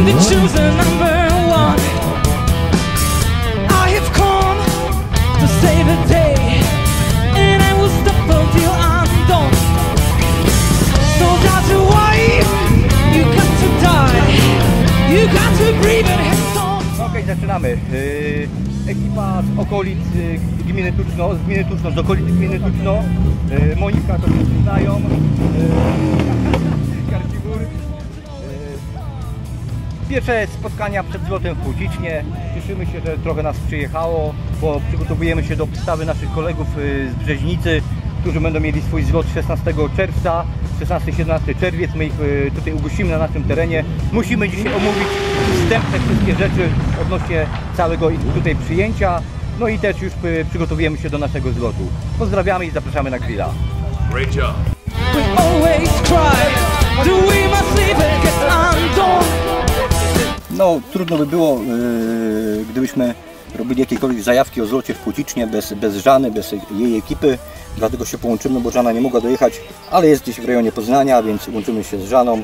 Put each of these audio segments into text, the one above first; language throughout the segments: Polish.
be chosen number one. I have come to save the day, and I will stop until I'm done. So that's why you got to die, you got to breathe and have some. Okej, zaczynamy. Ekipa z okolic gminy Tuczno, z okolic gminy Tuczno. Monika to wszyscy znają. Karciwór. Pierwsze spotkania przed zlotem w Płocicznie. Cieszymy się, że trochę nas przyjechało, bo przygotowujemy się do przedstawy naszych kolegów z Brzeźnicy, którzy będą mieli swój zlot 16 czerwca, 16-17 czerwiec. My ich tutaj ugościmy na naszym terenie. Musimy dzisiaj omówić wstępne wszystkie rzeczy odnośnie całego ich tutaj przyjęcia. No i też już przygotowujemy się do naszego zlotu. Pozdrawiamy i zapraszamy na grilla. Great job. We always cry, do we must leave it, 'cause I'm done. No, trudno by było, gdybyśmy robili jakiekolwiek zajawki o zlocie w Płocicznie bez Żany, bez jej ekipy. Dlatego się połączymy, bo Żana nie mogła dojechać, ale jest gdzieś w rejonie Poznania, więc łączymy się z Żaną.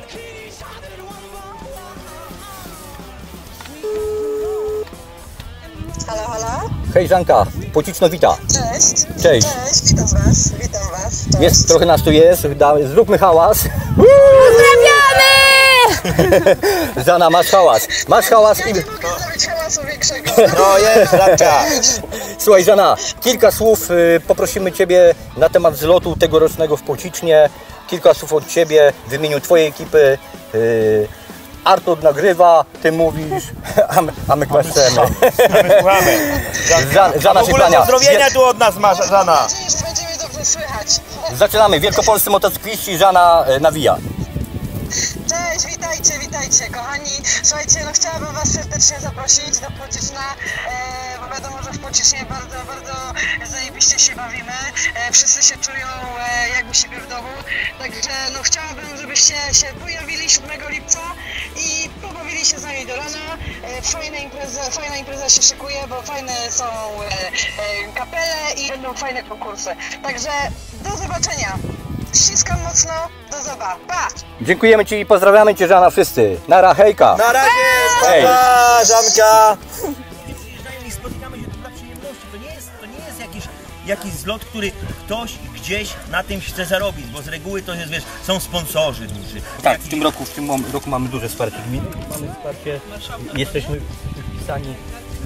Halo, halo? Hej Żanka, Płociczno wita. Cześć. Cześć. Cześć, witam was, witam was. Cześć. Jest, trochę nas tu jest, zróbmy hałas. Pozdrawiamy! Żana, masz hałas. Masz hałas Ja i... nie mogę zrobić hałasu większego. No jest, Żanka. Słuchaj Żana, kilka słów poprosimy Ciebie na temat zlotu tegorocznego w Płocicznie. Kilka słów od Ciebie w imieniu Twojej ekipy. Artur nagrywa, Ty mówisz, a my klaszczemy. Słuchamy. Żana W się ogóle kłania. pozdrowienia tu od nas masz, Żana. Mam nadzieję, że będzie mnie dobrze słychać. Zaczynamy. Wielkopolscy motocykliści, Żana nawija. Cześć, witajcie kochani. Słuchajcie, no chciałabym was serdecznie zaprosić do Płociczna, bo wiadomo, że w Płocicznie bardzo zajebiście się bawimy. Wszyscy się czują jak u siebie w domu. Także no chciałabym, żebyście się pojawili 7 lipca i pobawili się z nami do rana. Fajna impreza się szykuje, bo fajne są kapele i będą fajne konkursy. Także do zobaczenia. Ściskam mocno, do zoba. Pa! Dziękujemy Ci i pozdrawiamy Cię, Żana, wszyscy. Nara, hejka. Na razie, Hej. pa, Żanka. I spotykamy się tu dla przyjemności. To nie jest jakiś zlot, który ktoś gdzieś na tym chce zarobić, bo z reguły to jest, wiesz, są sponsorzy duży. Tak, w tym roku mamy duże wsparcie gminy. Mamy wsparcie, jesteśmy wpisani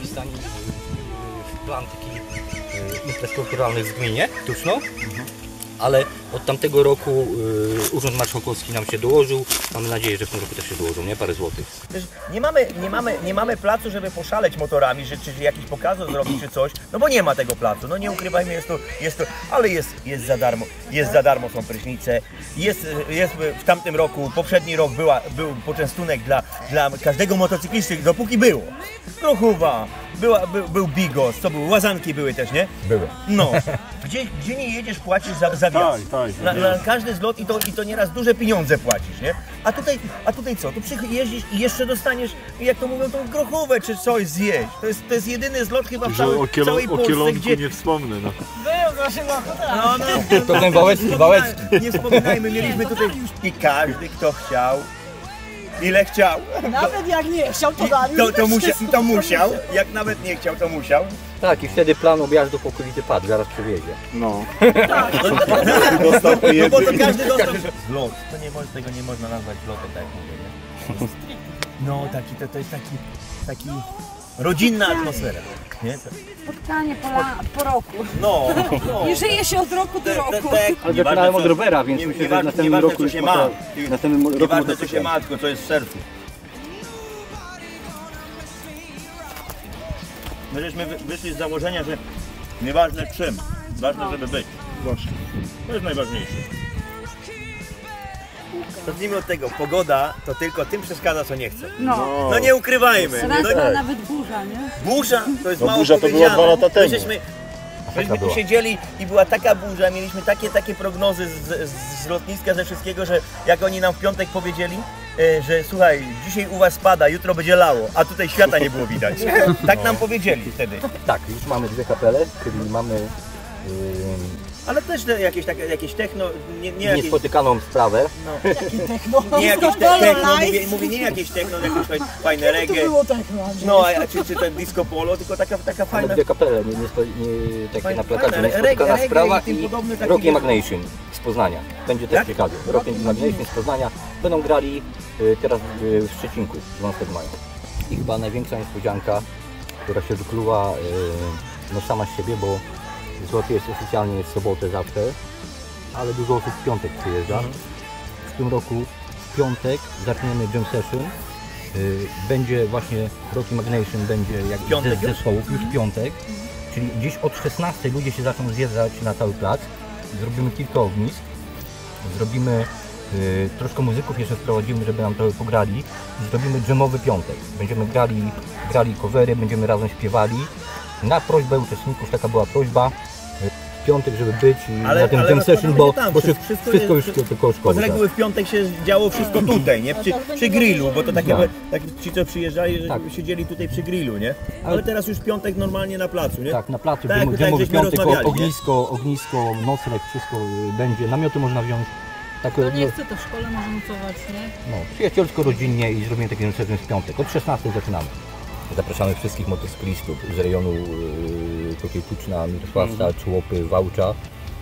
w plan takich imprez kulturalnych w gminie Tuczno. Ale od tamtego roku Urząd Marszałkowski nam się dołożył. Mamy nadzieję, że w tym roku też się dołożą, nie? Parę złotych. Wiesz, nie mamy placu, żeby poszaleć motorami, czy jakiś pokaz zrobić, czy coś, no bo nie ma tego placu, no nie ukrywajmy, ale jest za darmo są prysznice, jest w tamtym roku, poprzedni rok był poczęstunek dla każdego motocyklisty, dopóki było. Krochówa, był bigos, co było, łazanki były też, nie? Były. No, gdzie nie jedziesz, płacisz za wjazd. Tak, Na każdy zlot i to nieraz duże pieniądze płacisz, nie? A tutaj co? Tu jeździsz i jeszcze dostaniesz, jak to mówią, tą grochówę czy coś zjeść. To jest jedyny zlot chyba w całej Polsce, gdzie... nie wspomnę, no. To ten Wałecki. Nie wspominajmy, mieliśmy tutaj i każdy, kto chciał, ile chciał. Nawet jak nie chciał, to dali. To musiał, jak nawet nie chciał, to musiał. Tak, i wtedy plan objazdów okolicy padł, zaraz przewiezie. No. No bo to każdy dostał zlot. Tego nie można nazwać zlotem, tak jak mówię, nie? No, to jest taki rodzinna atmosfera, nie? Spotkanie po roku. No. I żyje się od roku do roku. Ale zaczynałem od rowera, więc myślę, że w następnym roku już Nieważne co się ma, tylko co jest w sercu. My żeśmy wyszli z założenia, że nieważne czym, ważne żeby być. Właśnie. To jest najważniejsze. Zacznijmy od tego, pogoda to tylko tym przeszkadza, co nie chce. No nie ukrywajmy. Rano nawet burza, nie? Burza to jest mało burza to była 2 lata temu. Myśmy tu siedzieli i była taka burza, mieliśmy takie prognozy z lotniska, ze wszystkiego, że jak oni nam w piątek powiedzieli, że słuchaj, dzisiaj u was pada, jutro będzie lało, a tutaj świata nie było widać. Tak nam powiedzieli wtedy. Tak, już mamy 2 kapele, czyli mamy Ale też jakieś techno, nie jakieś... Niespotykaną sprawę. Nie jakieś techno, mówię nie jakieś techno, jakieś fajne reggae. No, czy ten disco polo, tylko taka fajna... Mamy dwie kapele, takie na plakacie, niespotykana sprawa i Rock Imagination z Poznania. Będzie też ciekawie. Rock Imagination z Poznania będą grali teraz w Szczecinku 12 maja. I chyba największa niespodzianka, która się wykluła no sama z siebie, bo zloty jest oficjalnie w sobotę zawsze, ale dużo osób w piątek przyjeżdża. W tym roku w piątek zaczniemy jam session. Będzie właśnie Rock Imagination, będzie jak ze zespołów już w piątek, czyli gdzieś od 16 ludzie się zaczną zjeżdżać na cały plac. Zrobimy kilka ognisk, zrobimy troszkę muzyków jeszcze wprowadzimy, żeby nam trochę pograli i zrobimy dżemowy piątek. Będziemy grali covery, będziemy razem śpiewali. Na prośbę uczestników, taka była prośba, w piątek, żeby być na tym jam session, bo wszystko już tylko szkoły. Z reguły w piątek się działo wszystko tutaj, nie? Przy grillu, bo to takie ci co przyjeżdżali, że siedzieli tutaj przy grillu, nie? Ale teraz już piątek normalnie na placu, nie? Tak, na placu, dżemowy piątek, ognisko, nocleg, wszystko będzie, namioty można wziąć. Kto nie chce, to w szkole może nocować, nie? No, przyjacielsko, rodzinnie i zrobimy taki jam session w piątek. Od 16 zaczynamy. Zapraszamy wszystkich motocyklistów z rejonu tutaj Tuczna, Mirosławca, Człopy, Wałcza,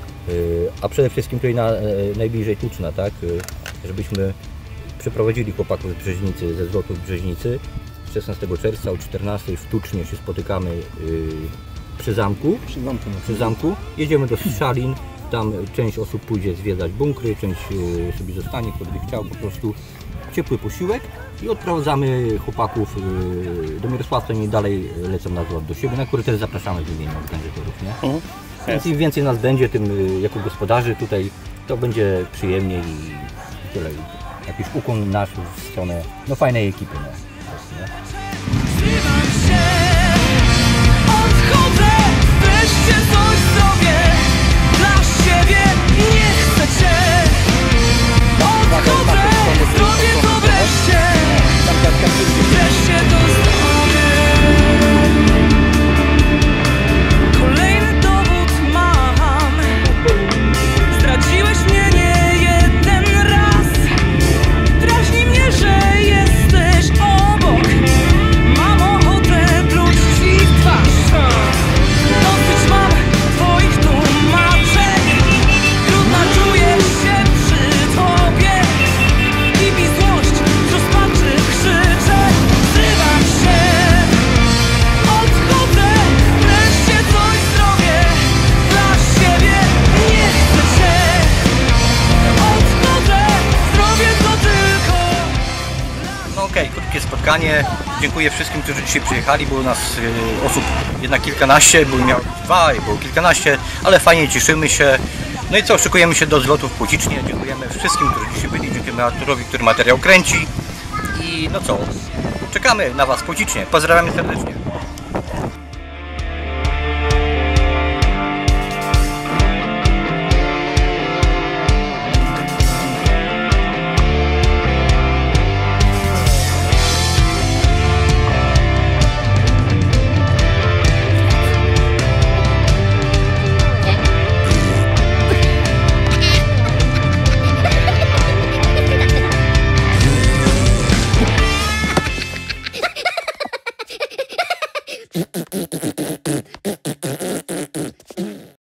a przede wszystkim tutaj najbliżej Tuczna, tak? Żebyśmy przeprowadzili chłopaków z Brzeźnicy, ze zlotów Brzeźnicy 16 czerwca o 14 w Tucznie się spotykamy przy zamku. Przy zamku. Jedziemy do Strzalin, tam część osób pójdzie zwiedzać bunkry, część sobie zostanie, kto by chciał po prostu. Ciepły posiłek i odprowadzamy chłopaków do Mirosławca i dalej lecą na zlot do siebie, na który też zapraszamy w imieniu organizatorów, nie? Więc im więcej nas będzie, tym jako gospodarzy tutaj to będzie przyjemniej i tyle. Jakiś ukłon nasz w stronę no fajnej ekipy. No. Zrywam się, odchodzę, wreszcie coś zrobię dla siebie, nie chcę cię. Odchodzę, zrobię to wreszcie, wreszcie to zrobię. Kolejny dowód mam, zdradziłeś mnie nie jeden raz. Drażni mnie, że jesteś obok, mam ochotę pluć ci w twarz. Dosyć mam twoich tłumaczeń, trudno czuję się przy tobie. I mi złość z rozpaczy krzyczę, wzywam się, odchodzę, wreszcie coś zrobię dla siebie, nie chcę cię. Odchodzę, zrobię to tylko. No okej, krótkie spotkanie. Dziękuję wszystkim, którzy dzisiaj przyjechali. Było nas osób jednak kilkanaście, miało być dwa, było kilkanaście, ale fajnie, cieszymy się. No i co, szykujemy się do zlotów w Płocicznie. Dziękujemy wszystkim, którzy dzisiaj byli. Dziękujemy Arturowi, który materiał kręci. I no co, czekamy na Was w Płocicznie. Pozdrawiamy serdecznie.